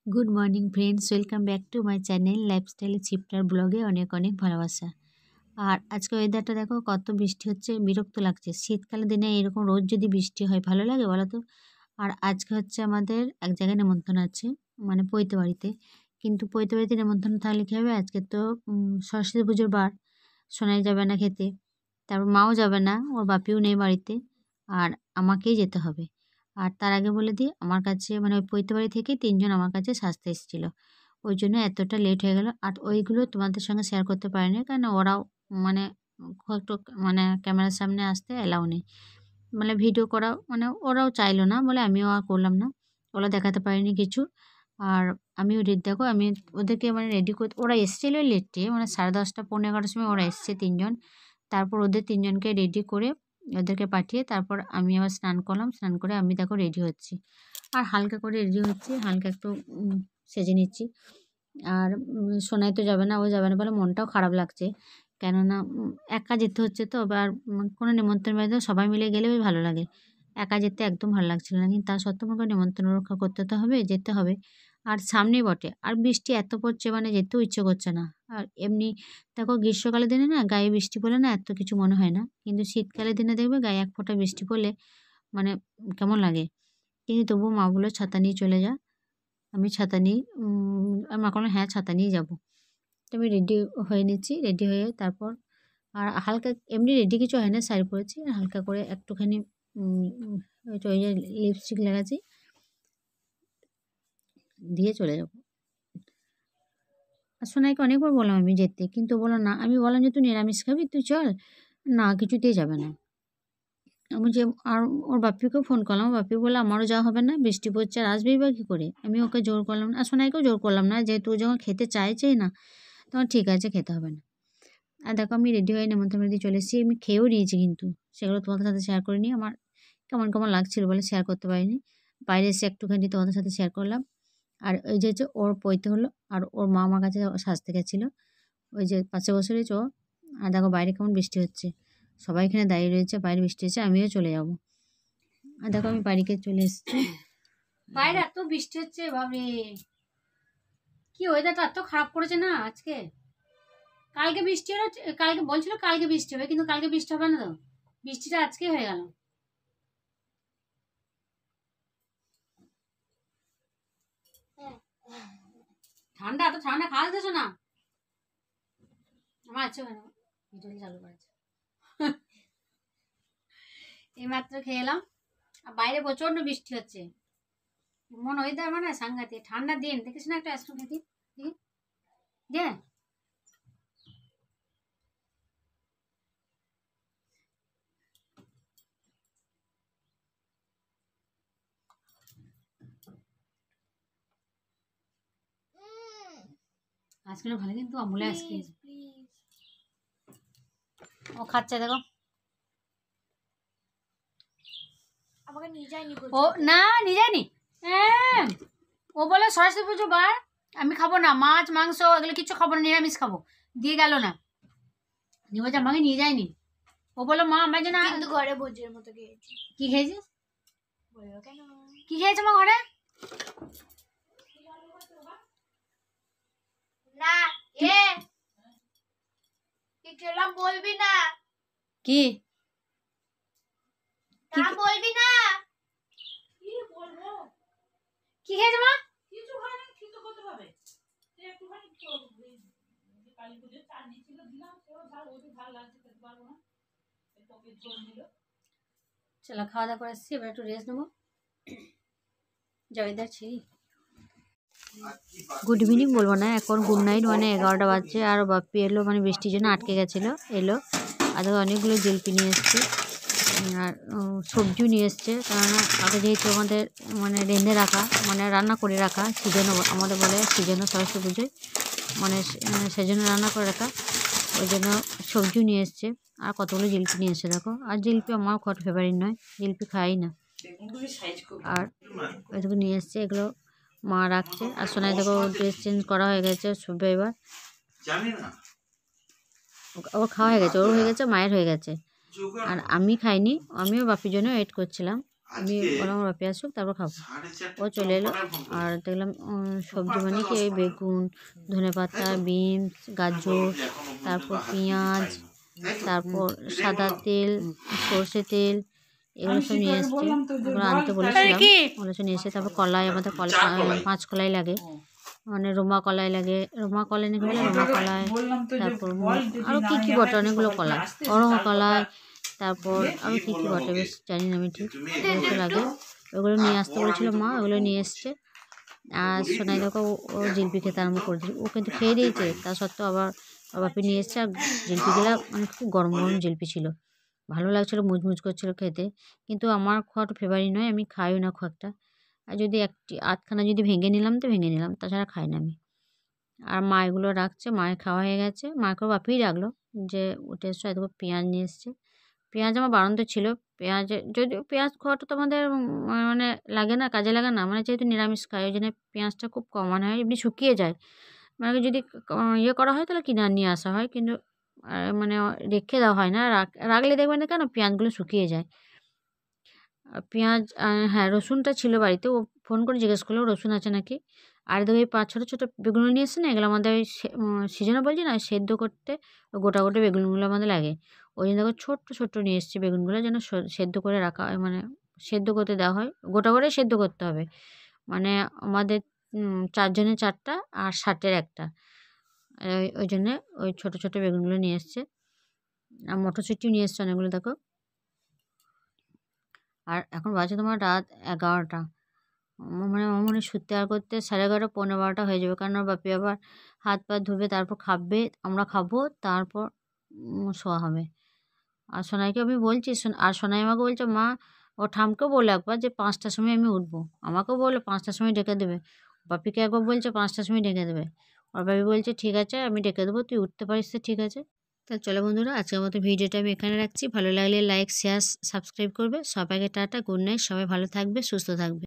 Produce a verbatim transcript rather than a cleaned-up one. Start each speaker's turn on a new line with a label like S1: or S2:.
S1: Good morning friends welcome back to my channel lifestyle चिप्टार ब्लगे अनेक अनेक भालोबासा। और आज के वेदारটা देखो कत বৃষ্টি হচ্ছে, বিরক্ত লাগছে। শীতকালের দিনে এরকম রোজ যদি বৃষ্টি হয় ভালো লাগে বলো তো? আর আজকে হচ্ছে আমাদের এক জায়গায় নেমন্তন্ন আছে, মানে পৈতে বাড়িতে। কিন্তু পৈতে বাড়িতে নেমন্তন্ন থাকলে কী হবে, আজকে তো সরস্বতী পুজোর বার, সোনাই যাবে না খেতে, তারপর মাও যাবে না, ওর বাপিও নেই বাড়িতে, আর আমাকেই যেতে হবে। আর তার আগে বলে দিই, আমার কাছে মানে ওই পৈতে বাড়ি থেকে তিনজন আমার কাছে সাজতে এসেছিলো, ওই জন্য এতটা লেট হয়ে গেল। আর ওইগুলো তোমাদের সঙ্গে শেয়ার করতে পারিনি, কারণ ওরাও মানে খুব একটু মানে ক্যামেরার সামনে আসতে অ্যালাউ নেই, মানে ভিডিও করা মানে ওরাও চাইলো না বলে আমিও আর করলাম না, ওরা দেখাতে পারিনি কিছু। আর আমিও রেডি, দেখো আমি ওদেরকে মানে রেডি করতে, ওরা এসেছিলো লেটে, মানে সাড়ে দশটা পৌনে এগারোটার সময় ওরা এসছে তিনজন। তারপর ওদের তিনজনকে রেডি করে ওদেরকে পাঠিয়ে তারপর আমি আবার স্নান করলাম, স্নান করে আমি দেখো রেডি হচ্ছি, আর হালকা করে রেডি হচ্ছি, হালকা একটু সেজে নিচ্ছি। আর সোনাই তো যাবে না, ও যাবে না বলে মনটাও খারাপ লাগছে, কেননা একা যেতে হচ্ছে তো। আর কোনো নিমন্ত্রণ বাড়িতে সবাই মিলে গেলে বেশ ভালো লাগে, একা যেতে একদম ভালো লাগছিল না। কিন্তু তা সত্ত্বেও আমাকে নিমন্ত্রণ রক্ষা করতে তো হবে, যেতে হবে। আর সামনেই বটে, আর বৃষ্টি এত পড়ছে মানে যেতেও ইচ্ছে করছে না। আর এমনি দেখো গ্রীষ্মকালের দিনে না গায়ে বৃষ্টি পড়লে না এত কিছু মনে হয় না, কিন্তু শীতকালের দিনে দেখবে গায়ে এক ফোঁটা বৃষ্টি পড়লে মানে কেমন লাগে। কিন্তু তবুও মা বললো ছাতা নিয়ে চলে যা, আমি ছাতা নিই, আর মা বললো হ্যাঁ ছাতা নিয়ে যাবো। তো আমি রেডি হয়ে নিচ্ছি, রেডি হয়ে তারপর আর হালকা এমনি রেডি কিছু হয় না, শাড়ি পরেছি, আর হালকা করে একটুখানি ওই যে লিপস্টিক লাগাচ্ছি, দিয়ে চলে যাবো। আর সোনাইকে অনেকবার বললাম আমি যেতে, কিন্তু বললো না। আমি বললাম যে তুই নিরামিষ খাবি, তুই চল, না কিছুতেই যাবে না। আমি যে আর ওর বাপিকেও ফোন করলাম, বাপি বললো আমারও যাওয়া হবে না, বৃষ্টি পড়ছে আর আসবেই বা কী করে। আমি ওকে জোর করলাম না, আর সোনাইকেও জোর করলাম না, যেহেতু ও যখন খেতে চাইছেই না তখন ঠিক আছে খেতে হবে না। আর দেখো আমি রেডি হয়ে নেমন্তন্ন বাড়িতে চলে এসেছি, আমি খেয়েও নিয়েছি, কিন্তু সেগুলো তোমাদের সাথে শেয়ার করিনি, আমার কেমন কেমন লাগছিল বলে শেয়ার করতে পারিনি। বাইরে এসে একটুখানি তোমাদের সাথে শেয়ার করলাম। আর ওই যে হচ্ছে ওর পৈতে হলো, আর ওর মা আমার কাছে সাজতে গেছিলো, ওই যে পাশে বসে রয়েছে ও। আর দেখো বাইরে কেমন বৃষ্টি হচ্ছে, সবাই এখানে দাঁড়িয়ে রয়েছে, বাইরে বৃষ্টি হচ্ছে, আমিও চলে যাব। আর দেখো আমি বাড়িতে চলে এসেছি, বাইরে এত বৃষ্টি হচ্ছে বাবরে, কি ওয়েদারটা এত খারাপ করেছে না আজকে। কালকে বৃষ্টি হলো, কালকে বলছিল কালকে বৃষ্টি হবে, কিন্তু কালকে বৃষ্টি হবে না তো, বৃষ্টিটা আজকে হয়ে গেল। ঠান্ডা এত ঠান্ডা খাওয়া দিতেছো না আমার, আচ্ছা ভিডিও চালু করেছে। এইমাত্র খেয়ে এলাম, আর বাইরে প্রচন্ড বৃষ্টি হচ্ছে, মন ওয়েদার মানে সাংঘাতিক। ঠান্ডা দিন দেখিস না, একটা আইসক্রিম খেতে দে। আইসক্রিম ভালো, কিন্তু আমুলে আইসক্রিম ও খাচ্ছে দেখো, আমাকে নিয়ে যায়নি, ও না নিয়ে যায়নি। হ্যাঁ ও বলে সরস্বতী পুজো বার, আমি খাবো না মাছ মাংস এগুলো কিছু খাবো না, নিরামিষ খাবো, দিয়ে গেল না, নিয়ে বলছে আমাকে নিয়ে যায়নি। ও বললো মা আমার জন্য, কিন্তু ঘরে ভোজের মতো খেয়েছি। কি খেয়েছিস? বললো কেন কি খেয়েছো মা ঘরে? না এ কি খেলাম বলবি না, কি না বলবি না, কি বলবো, কি খেয়েছো মা? কিছু খাইনি, কিছু করতে হবে একটুখানি কালী পুজোর চাটনি ছিল দিলাম, সেও ঝাল ওই ঝাল লাগছে খেতে পারবো না, তোকে ঝোল দিল। চলো খাওয়া দাওয়া করে আসছি, এবার একটু রেস্ট নেবো। জয়দার ছি গুড ইভিনিং বলবো না, এখন গুড নাইট, মানে এগারোটা বাজছে। আর বাপ্পি এলো, মানে বৃষ্টির জন্য আটকে গেছিলো, এলো। আর অনেকগুলো জিলিপি নিয়ে এসছে, আর সবজিও নিয়ে এসছে, কেননা আগে যেহেতু আমাদের মানে রেঁধে রাখা, মানে রান্না করে রাখা সিজনও আমাদের বলে, সিজনও সরস্বতী পুজোয় মানে সেজন্য রান্না করে রাখা, ওই জন্য সবজিও নিয়ে এসছে। আর কতগুলো জিলিপি নিয়ে এসছে দেখো, আর জিলিপি আমার খুব ফেভারিট নয়, জিলিপি খাই না। আর ওইটুকু নিয়ে এসছে, এগুলো মা রাখছে। আর সোনাই দেখো ড্রেস চেঞ্জ করা হয়ে গেছে শুভ্র, এবার ওর খাওয়া হয়ে গেছে, ওর হয়ে গেছে, মায়ের হয়ে গেছে। আর আমি খাইনি, আমিও বাপির জন্য ওয়েট করছিলাম। আমি বললাম আমার বাপি আসুক তারপর খাবো। ও চলে এলো আর দেখলাম সবজি মানে কি এই বেগুন, ধনেপাতা, বিনস, গাজর, তারপর পেঁয়াজ, তারপর সাদা তেল, সর্ষে তেল, এগুলো সব নিয়ে এসছে। এগুলো আনতে বলেছিলাম, ওগুলো সব নিয়ে এসে তারপর কলাই, আমাদের কলাই পাঁচ কলাই লাগে, মানে রোমা কলাই লাগে, রোমা কলাই নাকি বলে রোমা কলাই, তারপর আরও কী কী বটে অনেকগুলো কলাই, অরহ কলাই, তারপর আরও কী কী বটে বেশ জানি না আমি ঠিক, ওগুলো লাগে। ওগুলো নিয়ে আসতে বলেছিল মা, ওগুলো নিয়ে এসছে। আর সোনাই দেখো ও জিলিপি খেতে আরম্ভ করে দিয়েছে, ও কিন্তু খেয়ে দিয়েছে, তা সত্ত্বেও আবার বাপি নিয়ে এসছে। আর জিলিপিগুলো মানে খুব গরম গরম জিলিপি ছিল, ভালো লাগছিলো, মুচমুচ করছিল খেতে। কিন্তু আমার খাওয়াটা ফেভারিট নয়, আমি খাইও না খুব একটা। আর যদি একটি আধখানা যদি ভেঙে নিলাম তো ভেঙে নিলাম, তাছাড়া খাই না আমি। আর মা এগুলো রাখছে, মায়ের খাওয়া হয়ে গেছে, মাকেও বাপিই রাখলো যে উঠে এসছো। এত পেঁয়াজ নিয়ে এসছে, পেঁয়াজ আমার বাড়ন্ত ছিল। পেঁয়াজ যদিও পেঁয়াজ খাওয়াটা তো আমাদের মানে লাগে না, কাজে লাগে না, মানে যেহেতু নিরামিষ খাই ওই জন্য পেঁয়াজটা খুব কমানো হয়, এমনি শুকিয়ে যায়। মানে যদি ইয়ে করা হয় তাহলে কিনে নিয়ে আসা হয়, কিন্তু মানে রেখে দেওয়া হয় না, রাখলে দেখবেন না কেন পেঁয়াজগুলো শুকিয়ে যায়। পেঁয়াজ, হ্যাঁ রসুনটা ছিল বাড়িতে, ও ফোন করে জিজ্ঞেস করলো রসুন আছে নাকি। আর দেখো এই পাঁচ ছোটো ছোটো বেগুন নিয়ে এসছে না, এগুলো আমাদের ওই সিজনে বলছি না সেদ্ধ করতে গোটা গোটা বেগুনগুলো আমাদের লাগে, ওই জন্য দেখো ছোট্ট ছোট্ট নিয়ে এসছে বেগুনগুলো, যেন সেদ্ধ করে রাখা হয়, মানে সেদ্ধ করতে দেওয়া হয়, গোটা করে সেদ্ধ করতে হবে। মানে আমাদের চারজনের চারটা আর ষাটের একটা, ওই জন্যে ওই ছোটো ছোটো বেগুনগুলো নিয়ে এসছে। আর মটরশুঁটিও নিয়ে এসছে অনেকগুলো দেখো। আর এখন বাজে তোমার রাত এগারোটা, মানে আমার মনে শুতে আর করতে সাড়ে এগারোটা পনেরো বারোটা হয়ে যাবে, কারণ বাপি আবার হাত পা ধুবে, তারপর খাবে, আমরা খাবো, তারপর শোয়া হবে। আর সোনাইকে আমি বলছি, আর সোনাই আমাকে বলছে মা, ও ঠামকেও বলে একবার যে পাঁচটার সময় আমি উঠবো, আমাকেও বললো পাঁচটার সময় ডেকে দেবে, বাপিকে একবার বলছে পাঁচটার সময় ডেকে দেবে, আর বাপি বলছে ঠিক আছে আমি ডেকে দেবো, তুই উঠতে পারিস তো ঠিক আছে। তা চলো বন্ধুরা, আজকের মতো ভিডিওটা আমি এখানে রাখছি, ভালো লাগলে লাইক শেয়ার সাবস্ক্রাইব করবে। সবাইকে টাটা, গুড নাইট, সবাই ভালো থাকবে, সুস্থ থাকবে।